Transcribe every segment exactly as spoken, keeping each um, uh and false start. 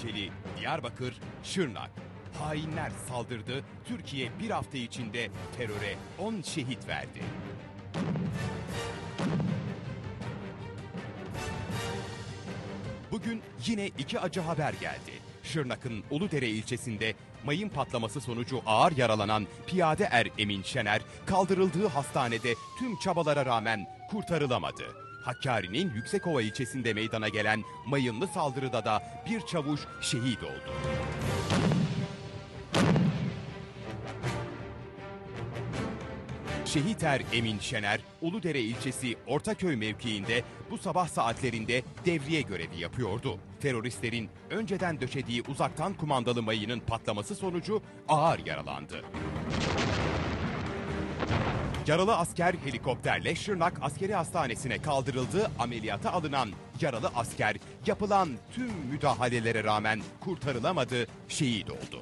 Tunceli, Diyarbakır, Şırnak. Hainler saldırdı, Türkiye bir hafta içinde teröre on şehit verdi. Bugün yine iki acı haber geldi. Şırnak'ın Uludere ilçesinde mayın patlaması sonucu ağır yaralanan piyade er Emin Şener kaldırıldığı hastanede tüm çabalara rağmen kurtarılamadı. Hakkari'nin Yüksekova ilçesinde meydana gelen mayınlı saldırıda da bir çavuş şehit oldu. Şehit er Emin Şener, Uludere ilçesi Ortaköy mevkiinde bu sabah saatlerinde devriye görevi yapıyordu. Teröristlerin önceden döşediği uzaktan kumandalı mayının patlaması sonucu ağır yaralandı. Yaralı asker helikopterle Şırnak Askeri Hastanesi'ne kaldırıldı, ameliyata alınan yaralı asker yapılan tüm müdahalelere rağmen kurtarılamadı, şehit oldu.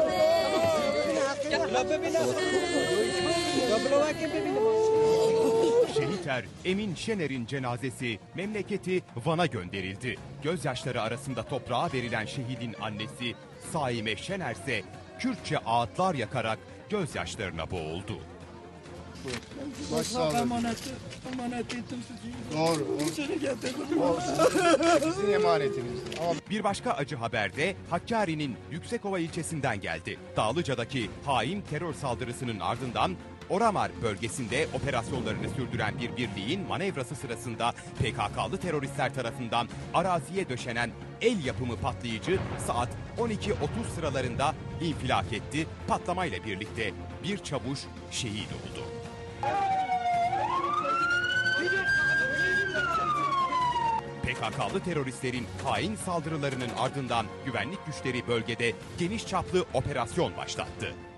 Şehit er Emin Şener'in cenazesi memleketi Van'a gönderildi. Gözyaşları arasında toprağa verilen şehidin annesi Saime Şener ise Kürtçe ağıtlar yakarak gözyaşlarına boğuldu. Baş sağ Emaneti, emanet ettim sizi. Doğru. Seni getirdim. Sizin emanetiniz. Ama Bir başka acı haber de Hakkari'nin Yüksekova ilçesinden geldi. Dağlıca'daki hain terör saldırısının ardından Oramar bölgesinde operasyonlarını sürdüren bir birliğin manevrası sırasında P K K'lı teröristler tarafından araziye döşenen el yapımı patlayıcı saat on iki otuz sıralarında infilak etti. Patlamayla birlikte bir çavuş şehit oldu. P K K'lı teröristlerin hain saldırılarının ardından güvenlik güçleri bölgede geniş çaplı operasyon başlattı.